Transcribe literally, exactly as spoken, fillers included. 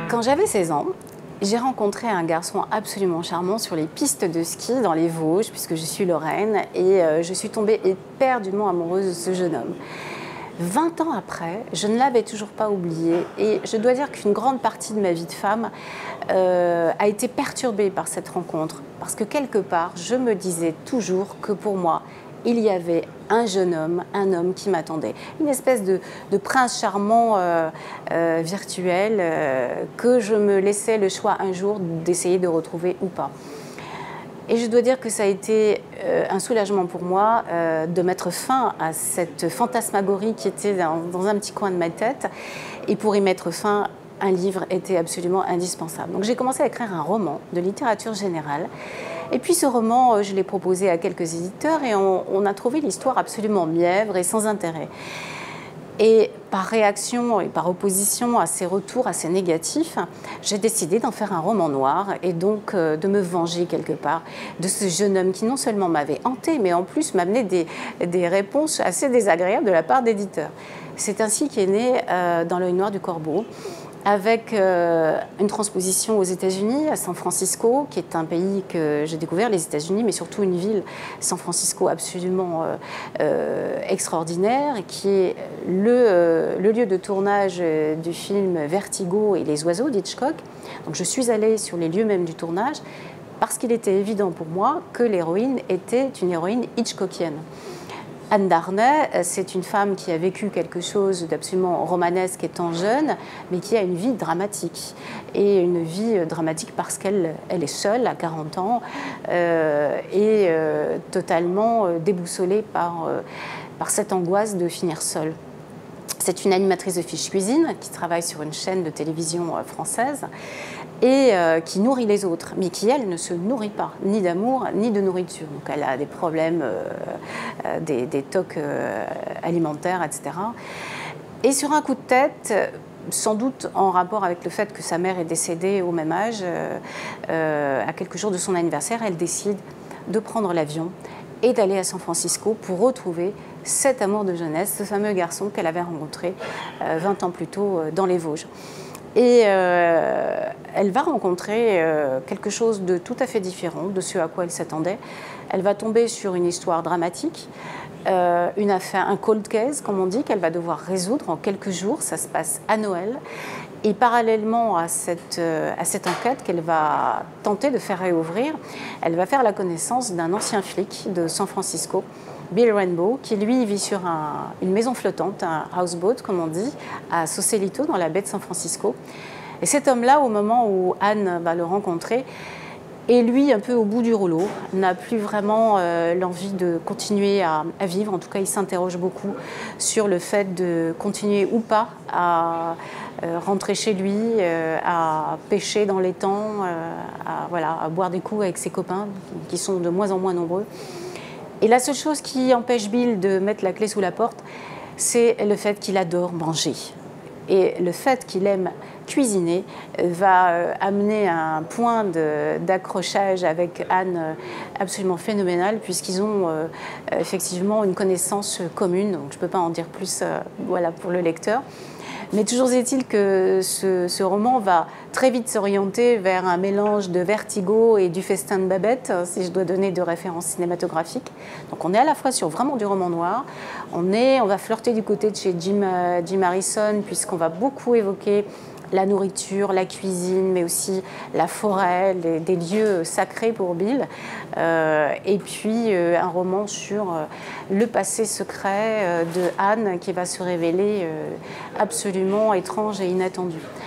Quand j'avais seize ans, j'ai rencontré un garçon absolument charmant sur les pistes de ski dans les Vosges, puisque je suis lorraine, et euh, je suis tombée éperdument amoureuse de ce jeune homme. vingt ans après, je ne l'avais toujours pas oublié, et je dois dire qu'une grande partie de ma vie de femme euh, a été perturbée par cette rencontre, parce que quelque part, je me disais toujours que pour moi, il y avait un jeune homme, un homme qui m'attendait. Une espèce de, de prince charmant euh, euh, virtuel euh, que je me laissais le choix un jour d'essayer de retrouver ou pas. Et je dois dire que ça a été euh, un soulagement pour moi euh, de mettre fin à cette fantasmagorie qui était dans, dans un petit coin de ma tête. Et pour y mettre fin, un livre était absolument indispensable. Donc j'ai commencé à écrire un roman de littérature générale. Et puis ce roman, je l'ai proposé à quelques éditeurs et on, on a trouvé l'histoire absolument mièvre et sans intérêt. Et par réaction et par opposition à ces retours assez négatifs, j'ai décidé d'en faire un roman noir et donc euh, de me venger quelque part de ce jeune homme qui non seulement m'avait hanté, mais en plus m'amenait des, des réponses assez désagréables de la part d'éditeurs. C'est ainsi qu'est né euh, Dans l'œil noir du corbeau, avec euh, une transposition aux États-Unis, à San Francisco, qui est un pays que j'ai découvert, les États-Unis, mais surtout une ville, San Francisco, absolument euh, euh, extraordinaire, qui est le, euh, le lieu de tournage du film Vertigo et les oiseaux d'Hitchcock. Donc je suis allée sur les lieux même du tournage, parce qu'il était évident pour moi que l'héroïne était une héroïne hitchcockienne. Anne Darnay, c'est une femme qui a vécu quelque chose d'absolument romanesque étant jeune, mais qui a une vie dramatique. Et une vie dramatique parce qu'elle elle est seule à quarante ans euh, et euh, totalement déboussolée par, euh, par cette angoisse de finir seule. C'est une animatrice de fiches cuisine qui travaille sur une chaîne de télévision française et euh, qui nourrit les autres, mais qui, elle, ne se nourrit pas, ni d'amour, ni de nourriture. Donc elle a des problèmes, euh, euh, des, des tocs euh, alimentaires, et cetera. Et sur un coup de tête, sans doute en rapport avec le fait que sa mère est décédée au même âge, euh, euh, à quelques jours de son anniversaire, elle décide de prendre l'avion et d'aller à San Francisco pour retrouver cet amour de jeunesse, ce fameux garçon qu'elle avait rencontré euh, vingt ans plus tôt euh, dans les Vosges. Et euh, elle va rencontrer euh, quelque chose de tout à fait différent de ce à quoi elle s'attendait. Elle va tomber sur une histoire dramatique, euh, une affaire, un cold case, comme on dit, qu'elle va devoir résoudre en quelques jours. Ça se passe à Noël. Et parallèlement à cette, euh, à cette enquête qu'elle va tenter de faire réouvrir, elle va faire la connaissance d'un ancien flic de San Francisco, Bill Rainbow, qui lui vit sur un, une maison flottante, un houseboat comme on dit, à Sausalito, dans la baie de San Francisco. Et cet homme-là, au moment où Anne va le rencontrer, est lui un peu au bout du rouleau, n'a plus vraiment euh, l'envie de continuer à, à vivre. En tout cas, il s'interroge beaucoup sur le fait de continuer ou pas à euh, rentrer chez lui, euh, à pêcher dans les temps, euh, à, voilà, à boire des coups avec ses copains, qui sont de moins en moins nombreux. Et la seule chose qui empêche Bill de mettre la clé sous la porte, c'est le fait qu'il adore manger. Et le fait qu'il aime cuisiner va amener un point d'accrochage avec Anne absolument phénoménal, puisqu'ils ont euh, effectivement une connaissance commune. Donc je ne peux pas en dire plus euh, voilà, pour le lecteur. Mais toujours est-il que ce, ce roman va très vite s'orienter vers un mélange de Vertigo et du Festin de Babette, si je dois donner deux références cinématographiques. Donc on est à la fois sur vraiment du roman noir, on, est, on va flirter du côté de chez Jim, euh, Jim Harrison, puisqu'on va beaucoup évoquer la nourriture, la cuisine, mais aussi la forêt, les, des lieux sacrés pour Bill. Euh, et puis euh, un roman sur euh, le passé secret euh, de Anne qui va se révéler euh, absolument étrange et inattendu.